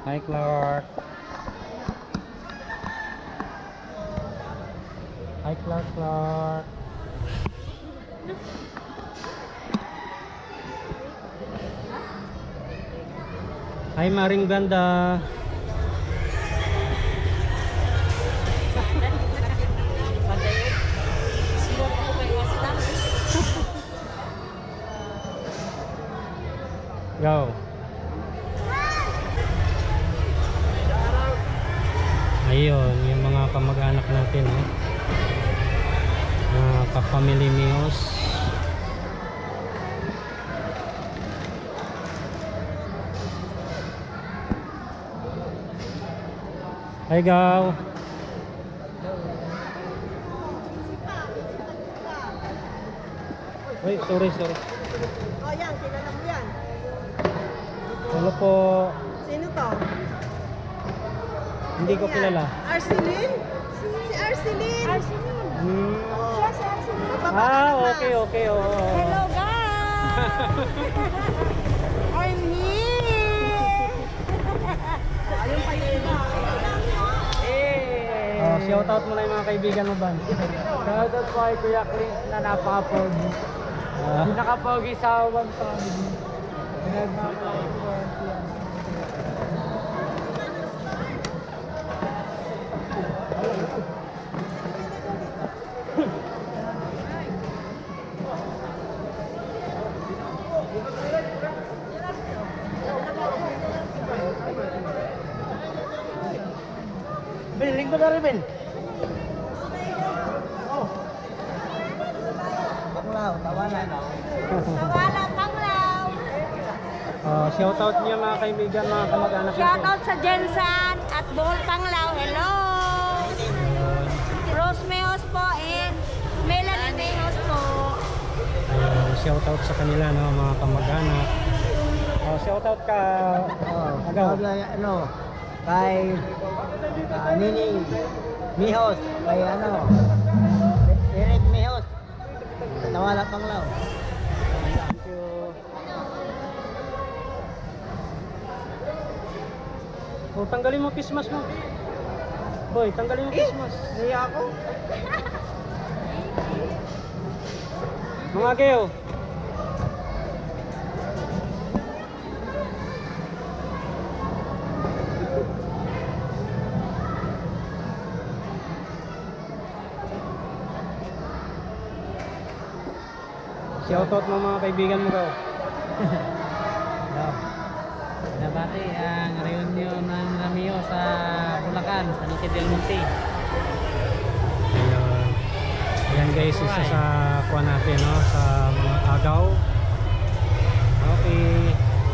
Hi Clark. Hi Clark, Clark. Hi Maring Ganda. Go. Ayun, yung mga kamag-anak natin, kapamilya Mios. Hi, Gaw. Wait, sorry. Oh, yan, kilala mo yan. Hello po. Sino to? Hindi ko kilala. Arceline? Si Arceline. Hmm. Siya si Arceline. Okay. Oh. Hello guys! I'm here! Ayun pa yun. Oh, shout out mo na yung mga kaibigan mo, Ban. Shout out po kay Kuya Clint na napaka-pogi. Pinaka-pogi sa One Family. Ben, lingkod na rin, Ben. Panglaw, tawanan. Nawala, Panglaw. Shout out niyo mga kaibigan, mga kamag-anak natin. Shout out sa Jensan at Bohol Panglaw. Hello! Rose Mejos po and Melanie Mejos po. Shout out sa kanila, no, mga kamag-anak. Shout out ka. Kay Nining Mejos, kay Eric Mejos. Nawala Panglaw. Thank you. Oh, tanggalin mo Christmas mo. Boy, tanggalin mo Christmas. Naiya ako. Mga Geo. Shoutout mo mga kaibigan mo daw. Nabati ang reunion ng Ramio sa Bulacan, sa Nique del Monte. Ayan guys, isa sa kuha natin, no, sa mga agaw. Okay.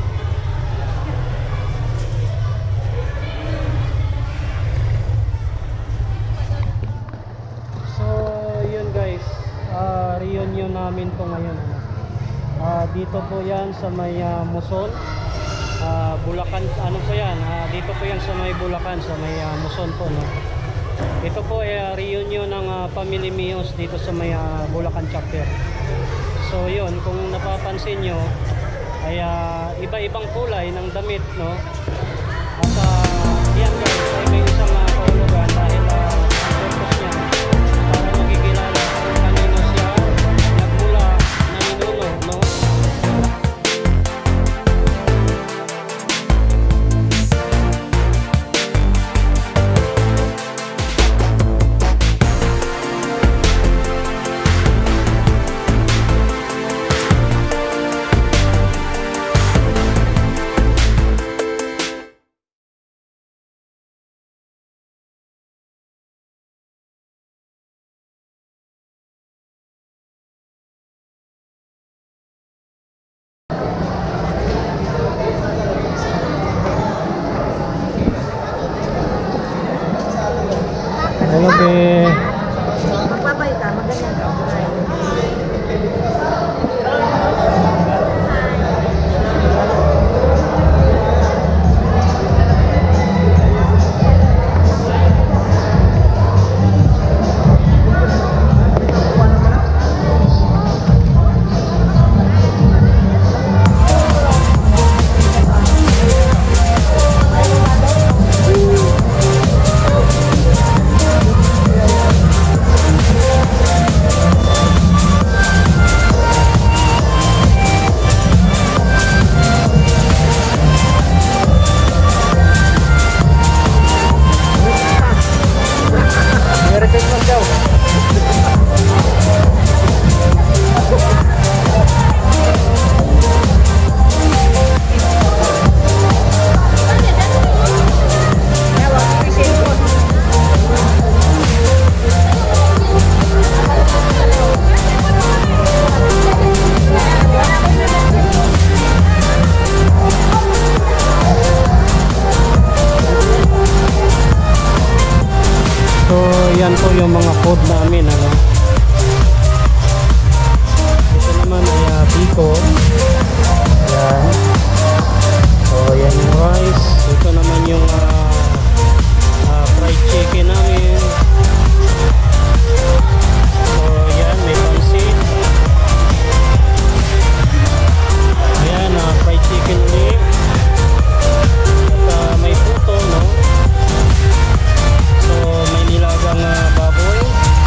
So, yun guys, reunion namin po ngayon. Dito po yan sa may Muson, Bulacan, ano po yan, dito po yan sa may Bulacan, sa may Muson po, no. Ito po ay reunion ng Family Mios dito sa may Bulacan chapter. So yun, kung napapansin nyo ay iba-ibang kulay ng damit, no. At yan guys ay may isang kahulugan dahil ang purpose niya para makikilala kung kanino siya nagmula na ninuno, no. Hello, be. Magpapay ka, maganda. namin, ano. Ito naman ay biko. Yan. So yan yung rice. Ito naman yung fried chicken namin. So yan, may pansit. Ayan, fried chicken ulit. At may puto, no. So may nilagang baboy.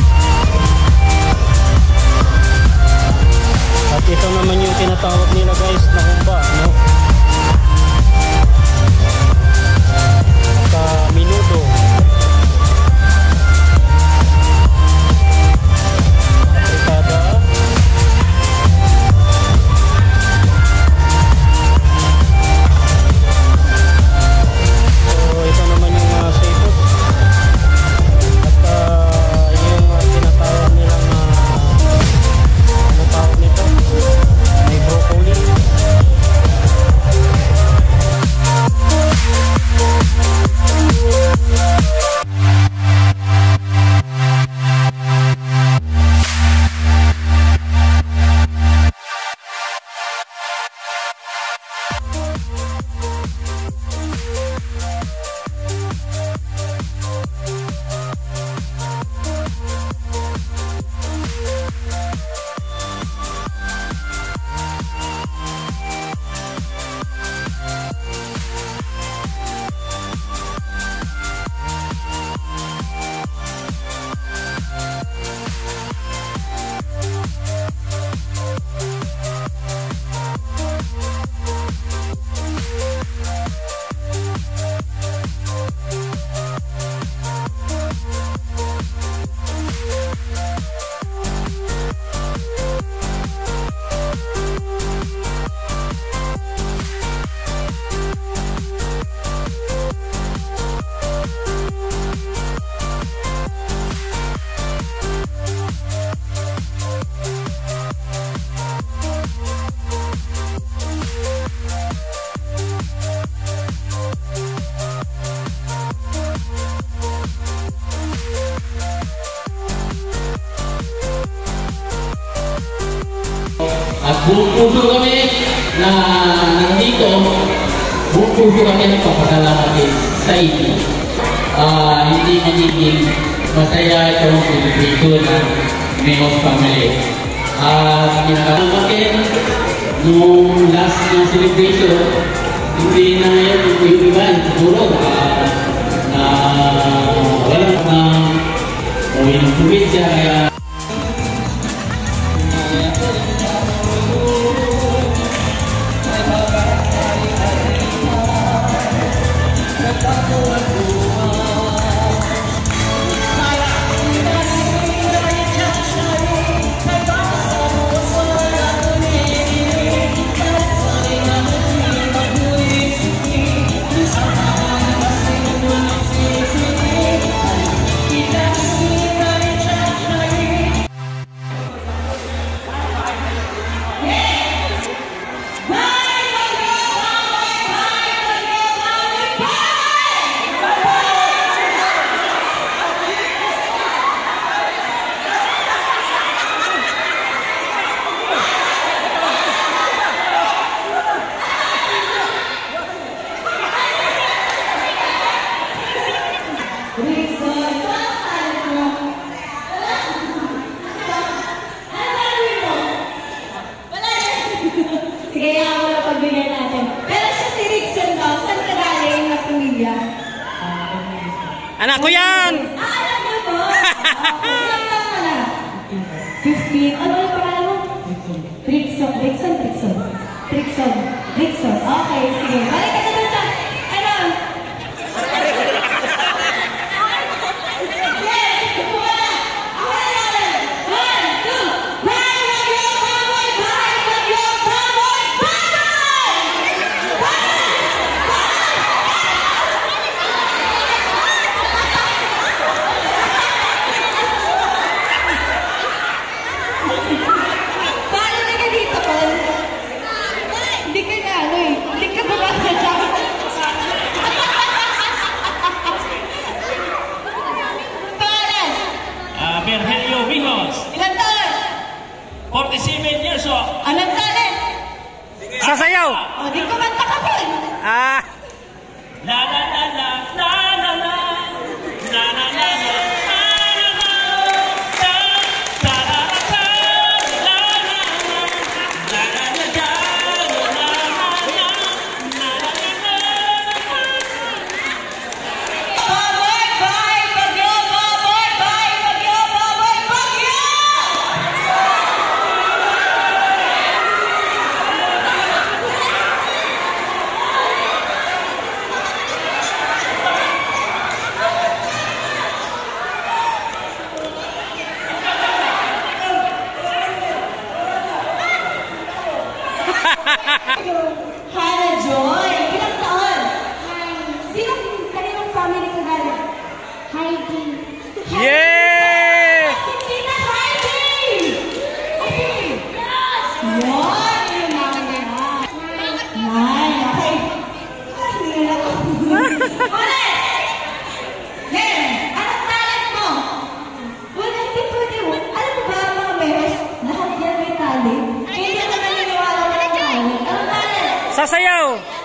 At ito naman yung tinatawag nila guys na humba, no. At minudo. Fritada. So ito naman yung seafood. At yung tinatawag nilang ano tawag nito? May broccoli. At buong puso kami na nandito, buong puso kami nagpapasalamat sa inyo. Hindi magiging masaya itong celebration ng Mehos family. Kinakalabakin nung last ng celebration, hindi na ngayon yung iba, siguro na walang uwi ng probinsya. Kaya Sige, ako na pagbigyan natin. Pero siya si Rickson daw, saan ka galing na pamilya? Anak ko yan! Alam niyo po? Ilang taon ka na? 15. Ano yung pangalan mo? Rickson. Okay, sige. Balik ka na dun sa... Ano? Yes! Ako na! Ako na natin! 1, 2, Bye! Bagyo! Baboy! Bye! Bagyo! Baboy! Baboy! 47 years old. Anong talent? Sasayaw! O, di kumanta ka po. Ah! La la la la la la la la la la la. Baboy, bahay, bagyo, baboy, bahay, bagyo, baboy, bagyo! Hannah Joy, ilang taon? Sinong kaninong family ka galing? Heidi. Yeah! Si Tina Heidi! Yan, yun lang yan. Nay, okay. Ulit! Hey, anong talent mo? Wala, hindi pwede. Alam mo ba mga beses, lahat yan may talent? Kaya hindi ka naniniwala mo ng talent. Anong talent? Sasayaw!